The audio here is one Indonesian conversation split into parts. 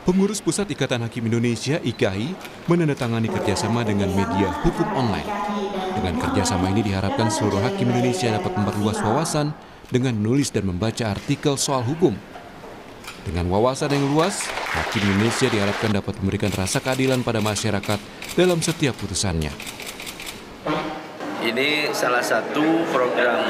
Pengurus Pusat Ikatan Hakim Indonesia (IKHI) menandatangani kerjasama dengan media hukum online. Dengan kerjasama ini diharapkan seluruh hakim Indonesia dapat memperluas wawasan dengan menulis dan membaca artikel soal hukum. Dengan wawasan yang luas, hakim Indonesia diharapkan dapat memberikan rasa keadilan pada masyarakat dalam setiap putusannya. Ini salah satu program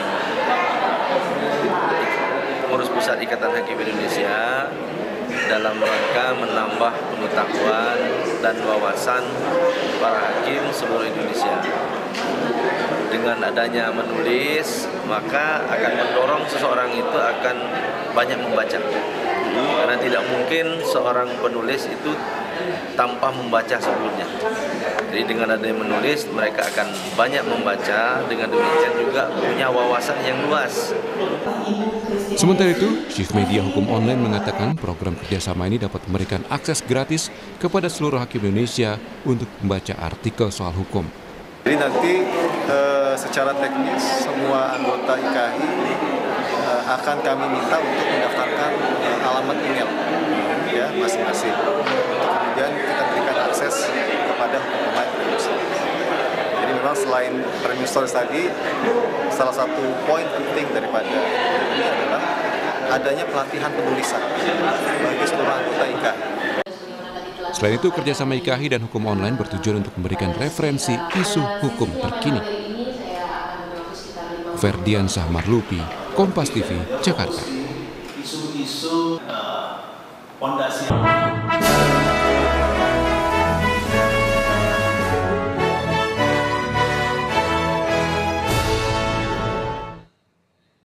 Pengurus Pusat Ikatan Hakim Indonesia dalam rangka menambah pengetahuan dan wawasan para hakim seluruh Indonesia. Dengan adanya menulis, maka akan mendorong seseorang itu akan banyak membaca. Karena tidak mungkin seorang penulis itu tanpa membaca sebelumnya. Jadi dengan adanya menulis, mereka akan banyak membaca, dengan demikian juga punya wawasan yang luas. Sementara itu, Chief Media Hukum Online mengatakan program kerjasama ini dapat memberikan akses gratis kepada seluruh hakim Indonesia untuk membaca artikel soal hukum. Jadi nanti secara teknis semua anggota IKHI akan kami minta untuk mendaftarkan alamat email ya masing-masing. Kemudian kita berikan akses kepada hukum online Premium. Jadi memang selain Premium Stories tadi, salah satu poin penting daripada ini adalah adanya pelatihan penulisan bagi seluruh anggota IKHI. Selain itu, kerjasama IKHI dan hukum online bertujuan untuk memberikan referensi isu hukum terkini. Ferdiansyah Marlupi, Kompas TV, Jakarta. Isu-isu fondasi